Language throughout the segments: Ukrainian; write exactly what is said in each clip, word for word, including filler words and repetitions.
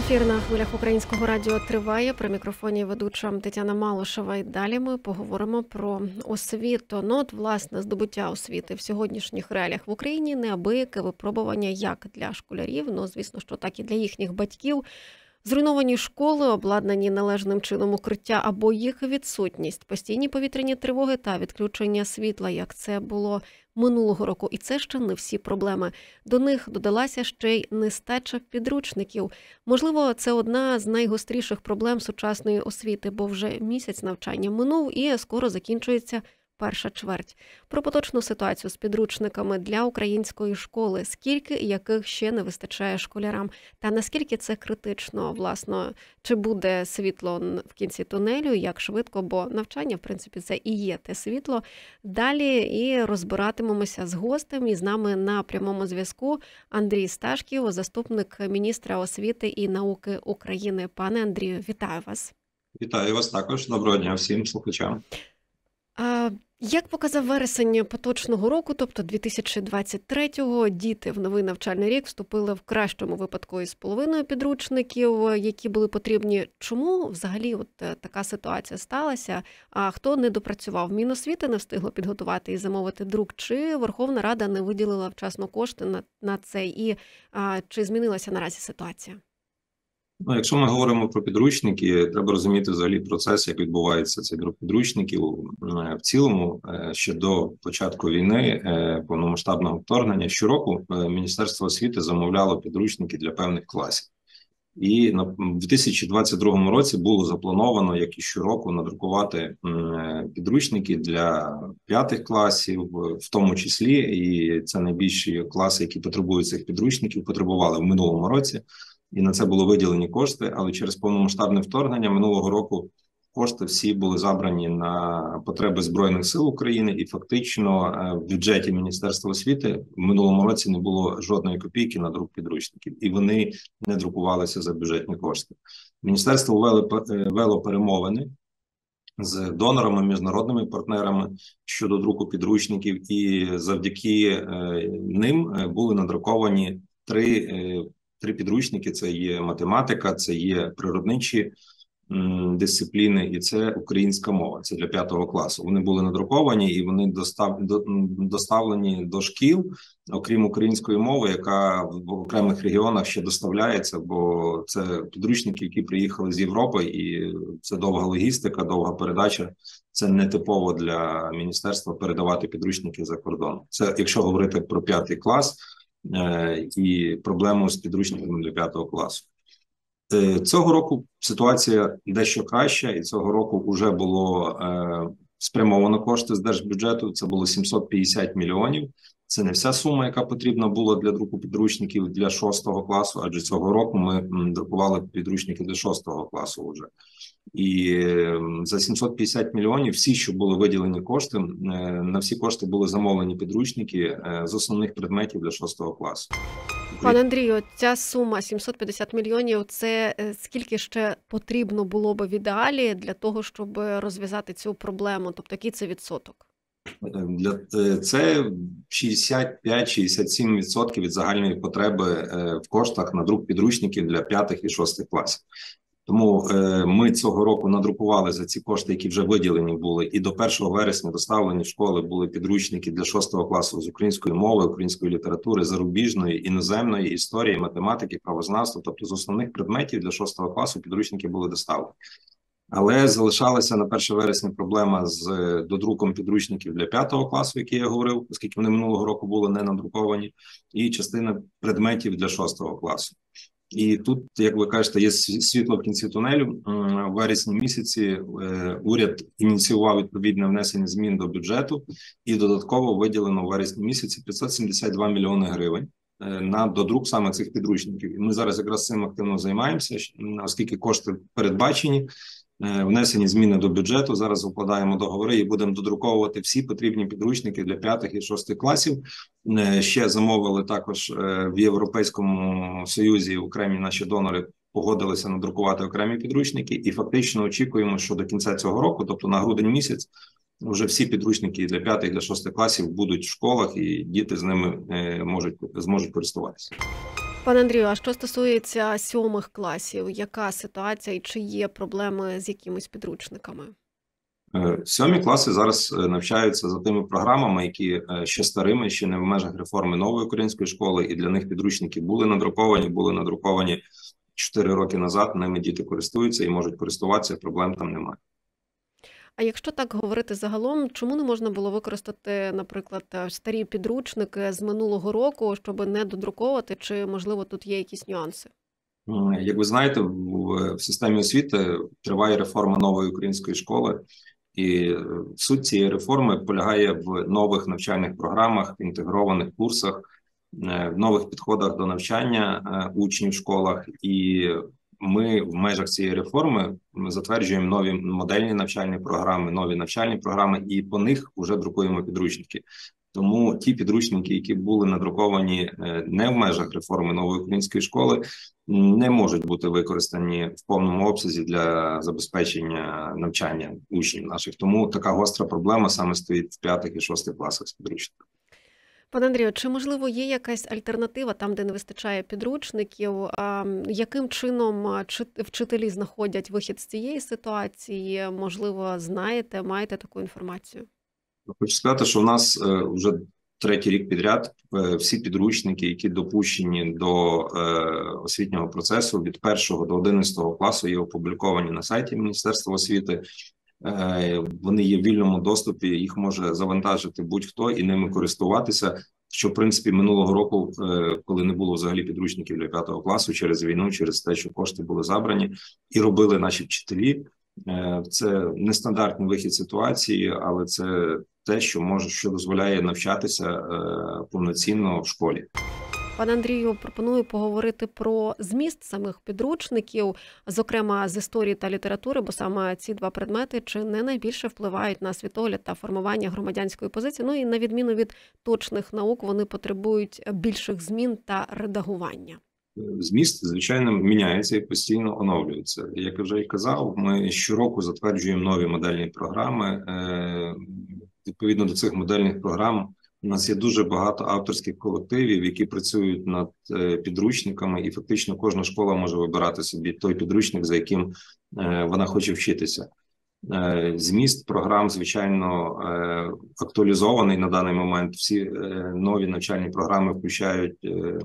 Ефір на хвилях Українського радіо триває. При мікрофоні ведуча Тетяна Малишева. І далі ми поговоримо про освіту. Ну, от, власне, здобуття освіти в сьогоднішніх реаліях в Україні неабияке випробування як для школярів, ну, звісно, що так і для їхніх батьків. Зруйновані школи, обладнані належним чином укриття або їх відсутність, постійні повітряні тривоги та відключення світла, як це було минулого року. І це ще не всі проблеми. До них додалася ще й нестача підручників. Можливо, це одна з найгостріших проблем сучасної освіти, бо вже місяць навчання минув і скоро закінчується перша чверть. Про поточну ситуацію з підручниками для української школи, скільки і яких ще не вистачає школярам, та наскільки це критично, власно, чи буде світло в кінці тунелю, як швидко, бо навчання, в принципі, це і є те світло. Далі і розбиратимемося з гостем, і з нами на прямому зв'язку Андрій Сташків, заступник міністра освіти і науки України. Пане Андрію, вітаю вас. Вітаю вас також. Доброго дня всім слухачам. А, як показав вересень поточного року, тобто дві тисячі двадцять третього, діти в новий навчальний рік вступили в кращому випадку із половиною підручників, які були потрібні. Чому взагалі от така ситуація сталася? А хто не допрацював? Міносвіти не встигло підготувати і замовити друк? Чи Верховна Рада не виділила вчасно кошти на, на це? І а, чи змінилася наразі ситуація? Ну, якщо ми говоримо про підручники, треба розуміти взагалі процес, як відбувається цей друк підручників. В цілому, ще до початку війни, повномасштабного вторгнення, щороку Міністерство освіти замовляло підручники для певних класів. І в дві тисячі двадцять другому році було заплановано, як і щороку, надрукувати підручники для п'ятих класів, в тому числі, і це найбільші класи, які потребують цих підручників, потребували в минулому році. І на це було виділені кошти, але через повномасштабне вторгнення минулого року кошти всі були забрані на потреби Збройних сил України, і фактично в бюджеті Міністерства освіти в минулому році не було жодної копійки на друк підручників, і вони не друкувалися за бюджетні кошти. Міністерство вело, вело перемовини з донорами, міжнародними партнерами щодо друку підручників, і завдяки ним були надруковані три Три підручники: це є математика, це є природничі м, дисципліни, і це українська мова. Це для п'ятого класу. Вони були надруковані і вони достав, до, доставлені до шкіл, окрім української мови, яка в окремих регіонах ще доставляється, бо це підручники, які приїхали з Європи, і це довга логістика, довга передача. Це не типово для міністерства передавати підручники за кордон. Це якщо говорити про п'ятий клас і проблему з підручниками для п'ятого класу. Цього року ситуація дещо краща, і цього року вже було е, спрямовано кошти з держбюджету, це було сімсот п'ятдесят мільйонів. Це не вся сума, яка потрібна була для друку підручників для шостого класу, адже цього року ми друкували підручники для шостого класу вже. І за сімсот п'ятдесят мільйонів всі, що були виділені кошти, на всі кошти були замовлені підручники з основних предметів для шостого класу. Пане Андрію, ця сума сімсот п'ятдесят мільйонів – це скільки ще потрібно було б в ідеалі для того, щоб розв'язати цю проблему? Тобто, який це відсоток? Для це шістдесят п'ять - шістдесят сім відсотків від загальної потреби в коштах на друк підручників для п'ятих і шостих класів. Тому е, ми цього року надрукували за ці кошти, які вже виділені були, і до першого вересня доставлені в школи були підручники для шостого класу з української мови, української літератури, зарубіжної, іноземної, історії, математики, правознавства. Тобто з основних предметів для шостого класу підручники були доставлені. Але залишалася на перше вересня проблема з додруком підручників для п'ятого класу, який я говорив, оскільки вони минулого року були не надруковані, і частина предметів для шостого класу. І тут, як ви кажете, є світло в кінці тунелю. В вересні місяці уряд ініціював відповідне внесення змін до бюджету, і додатково виділено в вересні місяці п'ятсот сімдесят два мільйони гривень на додрук саме цих підручників. І ми зараз якраз цим активно займаємося, оскільки кошти передбачені, внесені зміни до бюджету. Зараз укладаємо договори і будемо додруковувати всі потрібні підручники для п'ятих і шостих класів. Ще замовили також в Європейському Союзі, окремі наші донори погодилися надрукувати окремі підручники, і фактично очікуємо, що до кінця цього року, тобто на грудень місяць, вже всі підручники для п'ятих, для шостих класів будуть в школах, і діти з ними можуть, зможуть користуватися. Пане Андрію, а що стосується сьомих класів, яка ситуація і чи є проблеми з якимись підручниками? Е, Сьомі класи зараз е, навчаються за тими програмами, які е, ще старими, ще не в межах реформи нової української школи, і для них підручники були надруковані, були надруковані чотири роки назад, ними діти користуються і можуть користуватися, проблем там немає. А якщо так говорити загалом, чому не можна було використати, наприклад, старі підручники з минулого року, щоб не додруковувати, чи, можливо, тут є якісь нюанси? М, Як ви знаєте, в, в системі освіти триває реформа нової української школи, і е, суть цієї реформи полягає в нових навчальних програмах, інтегрованих курсах, е, в нових підходах до навчання е, учнів в школах. І ми в межах цієї реформи затверджуємо нові модельні навчальні програми, нові навчальні програми, і по них вже друкуємо підручники. Тому ті підручники, які були надруковані е, не в межах реформи нової української школи, не можуть бути використані в повному обсязі для забезпечення навчання учнів наших. Тому така гостра проблема саме стоїть в п'ятих і шостих класах з підручниками. Пане Андрію, чи, можливо, є якась альтернатива там, де не вистачає підручників? А яким чином а, чи- вчителі знаходять вихід з цієї ситуації? Можливо, знаєте, маєте таку інформацію? Хочу сказати, що в нас е, вже третій рік підряд е, всі підручники, які допущені до е, освітнього процесу від першого до одинадцятого класу, є опубліковані на сайті Міністерства освіти. Е, Вони є в вільному доступі, їх може завантажити будь-хто і ними користуватися. Що, в принципі, минулого року, е, коли не було взагалі підручників для п'ятого класу через війну, через те, що кошти були забрані, і робили наші вчителі. Е, Це нестандартний вихід ситуації, але це те, що може, що дозволяє навчатися е, повноцінно в школі. Пане Андрію, пропоную поговорити про зміст самих підручників, зокрема з історії та літератури, бо саме ці два предмети чи не найбільше впливають на світогляд та формування громадянської позиції. Ну і на відміну від точних наук, вони потребують більших змін та редагування. Зміст, звичайно, міняється і постійно оновлюється. Як я вже і казав, ми щороку затверджуємо нові модельні програми. Е, Відповідно до цих модельних програм у нас є дуже багато авторських колективів, які працюють над е, підручниками, і фактично кожна школа може вибирати собі той підручник, за яким е, вона хоче вчитися. Е, Зміст програм, звичайно, е, актуалізований на даний момент. Всі е, нові навчальні програми включають е,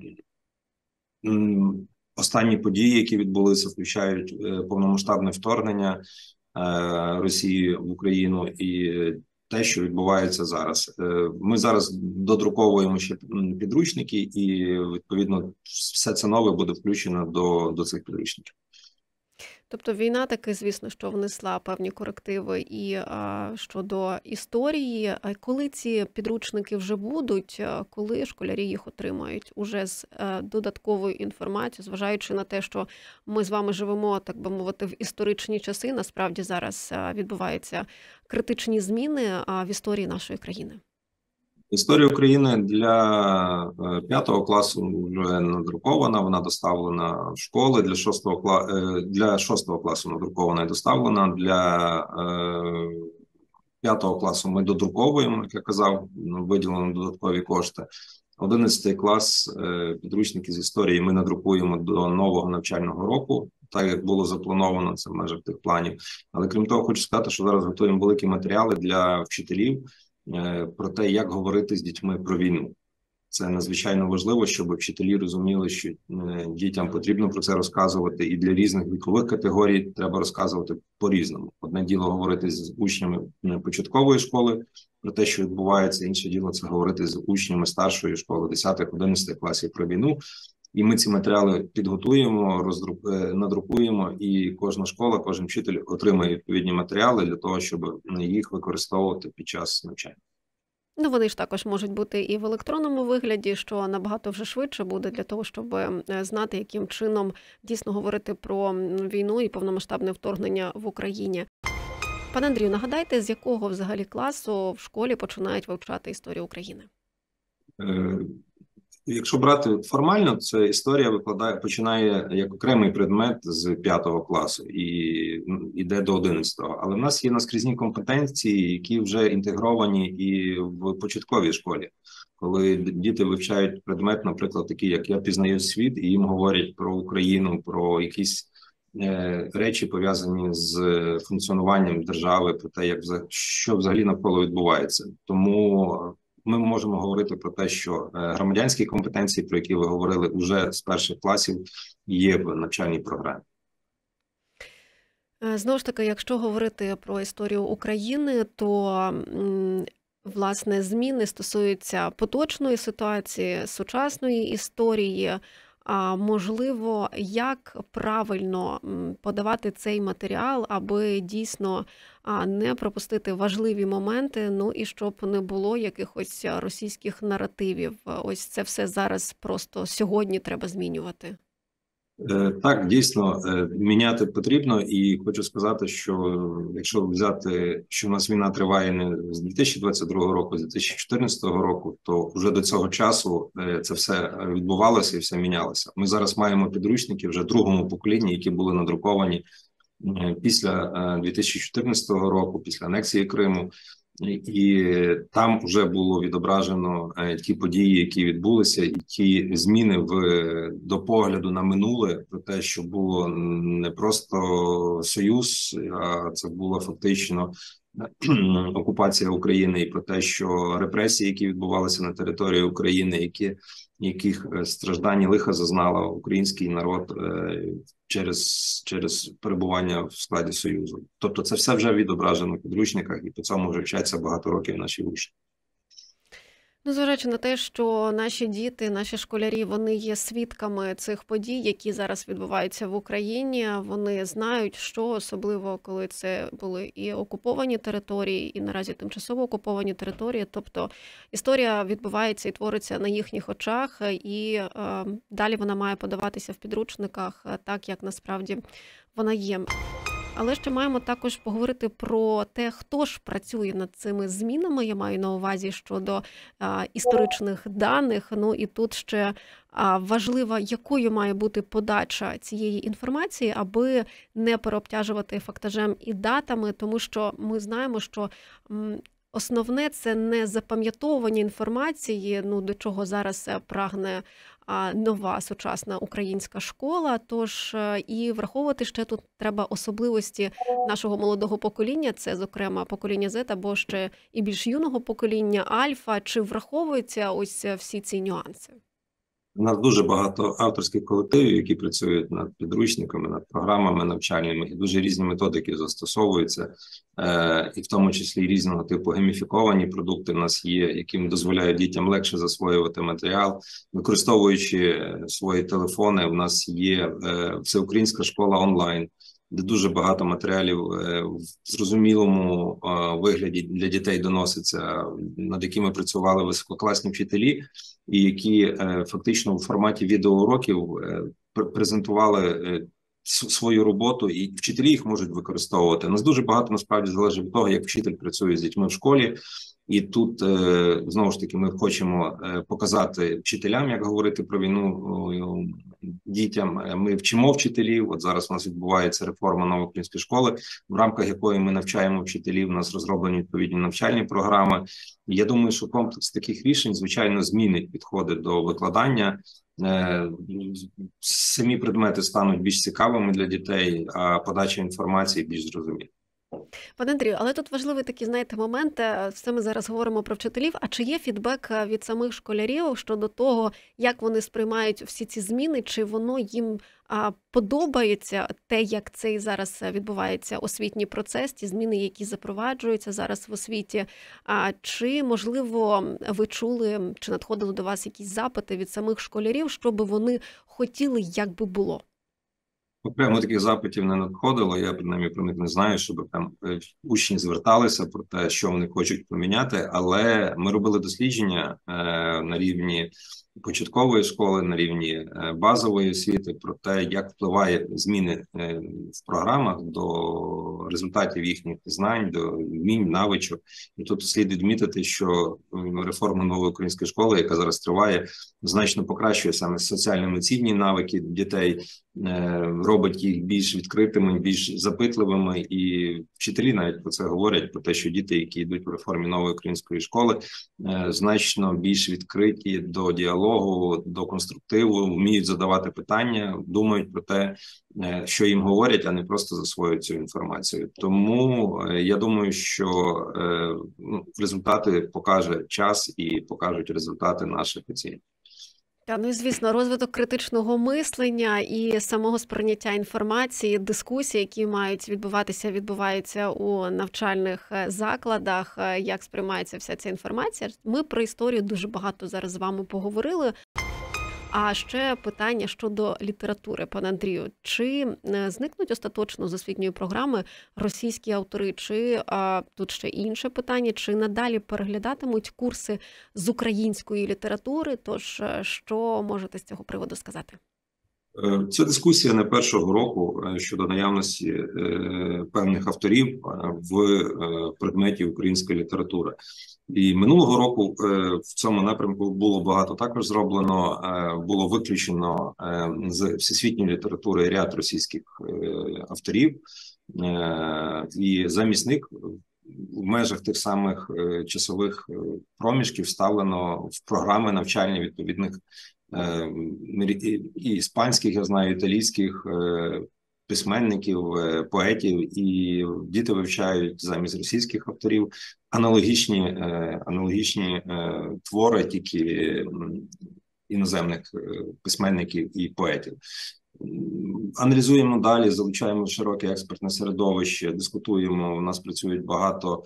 м, останні події, які відбулися, включають е, повномасштабне вторгнення е, Росії в Україну і те, що відбувається зараз. Е, Ми зараз додруковуємо ще м, підручники, і відповідно все це нове буде включено до, до цих підручників. Тобто війна таки, звісно, що внесла певні корективи і а, щодо історії. А коли ці підручники вже будуть, а, коли школярі їх отримають уже з а, додатковою інформацією, зважаючи на те, що ми з вами живемо, так би мовити, в історичні часи, насправді зараз а, відбуваються критичні зміни а, в історії нашої країни. Історія України для е, п'ятого класу вже надрукована, вона доставлена в школи, для шостого, кла... е, для шостого класу надрукована і доставлена, для е, п'ятого класу ми додруковуємо, як я казав, виділено додаткові кошти. одинадцятий клас, е, підручники з історії ми надрукуємо до нового навчального року, так як було заплановано, це в межах тих планів. Але крім того, хочу сказати, що зараз готуємо великі матеріали для вчителів е, про те, як говорити з дітьми про війну. Це надзвичайно важливо, щоб вчителі розуміли, що е, дітям потрібно про це розказувати, і для різних вікових категорій треба розказувати по-різному. Одне діло говорити з учнями початкової школи про те, що відбувається, інше діло це говорити з учнями старшої школи, десятих-одинадцятих класів про війну. І ми ці матеріали підготуємо, роздрук... надрукуємо, і кожна школа, кожен вчитель отримає відповідні матеріали для того, щоб їх використовувати під час навчання. Ну, вони ж також можуть бути і в електронному вигляді, що набагато вже швидше буде для того, щоб знати, яким чином дійсно говорити про війну і повномасштабне вторгнення в Україні. Пане Андрію, нагадайте, з якого взагалі класу в школі починають вивчати історію України? Якщо брати формально, це історія викладає, починає як окремий предмет з п'ятого класу і йде до одинадцятого. Але в нас є наскрізні компетенції, які вже інтегровані і в початковій школі. Коли діти вивчають предмет, наприклад, такий, як «Я пізнаю світ», і їм говорять про Україну, про якісь е, речі, пов'язані з функціонуванням держави, про те, як що взагалі навколо відбувається. Тому ми можемо говорити про те, що громадянські компетенції, про які ви говорили, уже з перших класів є в навчальній програмі. Знову ж таки, якщо говорити про історію України, то власне зміни стосуються поточної ситуації, сучасної історії. А можливо, як правильно подавати цей матеріал, аби дійсно не пропустити важливі моменти, ну і щоб не було якихось російських наративів. Ось це все зараз просто сьогодні треба змінювати. Так, дійсно, міняти потрібно, і хочу сказати, що якщо взяти, що в нас війна триває не з дві тисячі двадцять другого року, з дві тисячі чотирнадцятого року, то вже до цього часу це все відбувалося і все мінялося. Ми зараз маємо підручники вже другому поколінні, які були надруковані після дві тисячі чотирнадцятого року, після анексії Криму. І там вже було відображено ті події, які відбулися, і ті зміни в до погляду на минуле, про те, що було не просто союз, а це була фактично окупація України, і про те, що репресії, які відбувалися на території України, які яких страждань і лиха зазнала український народ через, через перебування в складі Союзу. Тобто це все вже відображено в підручниках, і по цьому вже вчаться багато років наші учні. Ну, зважаючи на те, що наші діти, наші школярі, вони є свідками цих подій, які зараз відбуваються в Україні. Вони знають, що особливо, коли це були і окуповані території, і наразі тимчасово окуповані території. Тобто історія відбувається і твориться на їхніх очах, і е, далі вона має подаватися в підручниках так, як насправді вона є. Але ще маємо також поговорити про те, хто ж працює над цими змінами. Я маю на увазі щодо а, історичних даних. Ну і тут ще а, важливо, якою має бути подача цієї інформації, аби не переобтяжувати фактажем і датами, тому що ми знаємо, що м, основне – це не запам'ятовування інформації, ну до чого зараз прагне нова сучасна українська школа, тож і враховувати ще тут треба особливості нашого молодого покоління, це, зокрема, покоління Z або ще і більш юного покоління Альфа. Чи враховуються ось всі ці нюанси? У нас дуже багато авторських колективів, які працюють над підручниками, над програмами навчальними, і дуже різні методики застосовуються, е, і в тому числі різного типу гейміфіковані продукти в нас є, яким дозволяють дітям легше засвоювати матеріал. Використовуючи свої телефони, в нас є е, всеукраїнська школа онлайн, де дуже багато матеріалів в зрозумілому вигляді для дітей доноситься, над якими працювали висококласні вчителі, і які фактично в форматі відеоуроків презентували свою роботу, і вчителі їх можуть використовувати. У нас дуже багато насправді залежить від того, як вчитель працює з дітьми в школі. І тут, знову ж таки, ми хочемо показати вчителям, як говорити про війну дітям. Ми вчимо вчителів. От зараз у нас відбувається реформа новоукраїнської школи, в рамках якої ми навчаємо вчителів. У нас розроблені відповідні навчальні програми. І я думаю, що комплекс таких рішень, звичайно, змінить підходи до викладання. Самі предмети стануть більш цікавими для дітей, а подача інформації більш зрозуміла. Пане Андрію, але тут важливий такий, знаєте, момент, все ми зараз говоримо про вчителів, а чи є фідбек від самих школярів щодо того, як вони сприймають всі ці зміни, чи воно їм а, подобається те, як цей зараз відбувається освітній процес, ті зміни, які запроваджуються зараз в освіті, а, чи, можливо, ви чули, чи надходили до вас якісь запити від самих школярів, щоб вони хотіли, як би було? Окремо таких запитів не надходило, я принаймні про них не знаю, щоб там учні зверталися про те, що вони хочуть поміняти, але ми робили дослідження е, на рівні початкової школи, на рівні базової освіти, про те, як впливає зміни в програмах до результатів їхніх знань, до вмінь, навичок. І тут слід відмітити, що реформа нової української школи, яка зараз триває, значно покращує саме соціально-емоційні навики дітей, робить їх більш відкритими, більш запитливими, і вчителі навіть про це говорять, про те, що діти, які йдуть в реформі нової української школи, значно більш відкриті до діалогу, до конструктиву, вміють задавати питання, думають про те, що їм говорять, а не просто засвоюють цю інформацію. Тому я думаю, що ну, результати покаже час і покажуть результати наших оцінювань. Та, ну і, звісно, розвиток критичного мислення і самого сприйняття інформації, дискусії, які мають відбуватися, відбуваються у навчальних закладах, як сприймається вся ця інформація. Ми про історію дуже багато зараз з вами поговорили. А ще питання щодо літератури, пане Андрію. Чи зникнуть остаточно з освітньої програми російські автори? Чи а, тут ще інше питання, чи надалі переглядатимуть курси з української літератури? Тож, що можете з цього приводу сказати? Ця дискусія не першого року щодо наявності певних авторів в предметі української літератури. І минулого року в цьому напрямку було багато також зроблено, було виключено з всесвітньої літератури ряд російських авторів, і замість них в межах тих самих часових проміжків вставлено в програми навчальні відповідних і іспанських, я знаю, італійських письменників, поетів, і діти вивчають замість російських авторів аналогічні, аналогічні твори тільки іноземних письменників і поетів. Аналізуємо далі, залучаємо широке експертне середовище, дискутуємо, у нас працюють багато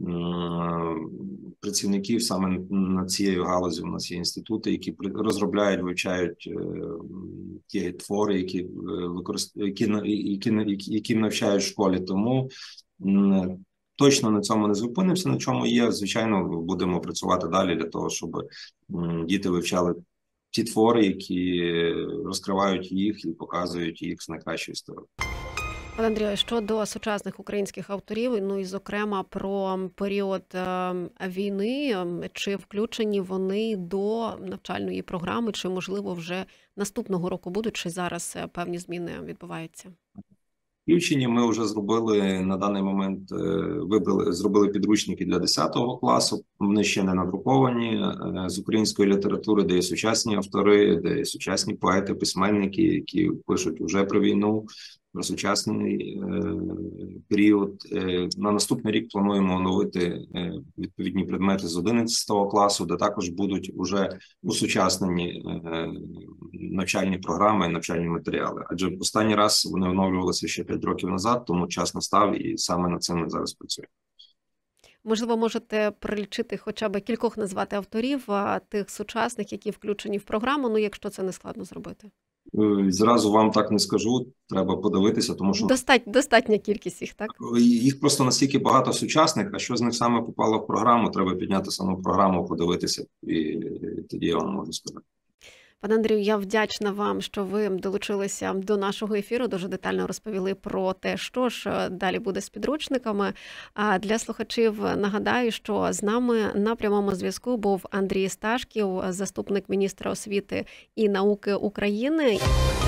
працівників саме над цією галузю. У нас є інститути, які розробляють, вивчають ті твори, які використовують, які, які, які навчають в школі. Тому точно на цьому не зупинимося, на чому є. Звичайно, будемо працювати далі для того, щоб діти вивчали ті твори, які розкривають їх і показують їх з найкращої сторони. Пане Андрію, щодо сучасних українських авторів, ну і зокрема про період війни, чи включені вони до навчальної програми, чи можливо вже наступного року будуть, чи зараз певні зміни відбуваються? Включені ми вже зробили на даний момент, вибрали, зробили підручники для десятого класу, вони ще не надруковані, з української літератури, де є сучасні автори, де є сучасні поети, письменники, які пишуть вже про війну, про сучасний е, період. Е, на наступний рік плануємо оновити е, відповідні предмети з одинадцятого класу, де також будуть уже усучаснені е, навчальні програми, навчальні матеріали. Адже останній раз вони оновлювалися ще п'ять років назад, тому час настав, і саме над цим ми зараз працюємо. Можливо, можете прилічити хоча б кількох назвати авторів, тих сучасних, які включені в програму, ну якщо це не складно зробити. Зразу вам так не скажу, треба подивитися, тому що... Достать, достатня кількість їх, так? Їх просто настільки багато сучасних, а що з них саме попало в програму, треба підняти саму програму, подивитися, і тоді я вам можу сказати. Пане Андрію, я вдячна вам, що ви долучилися до нашого ефіру, дуже детально розповіли про те, що ж далі буде з підручниками. А для слухачів нагадаю, що з нами на прямому зв'язку був Андрій Сташків, заступник міністра освіти і науки України.